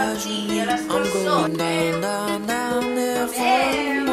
watch me. I'm going down, down, down there for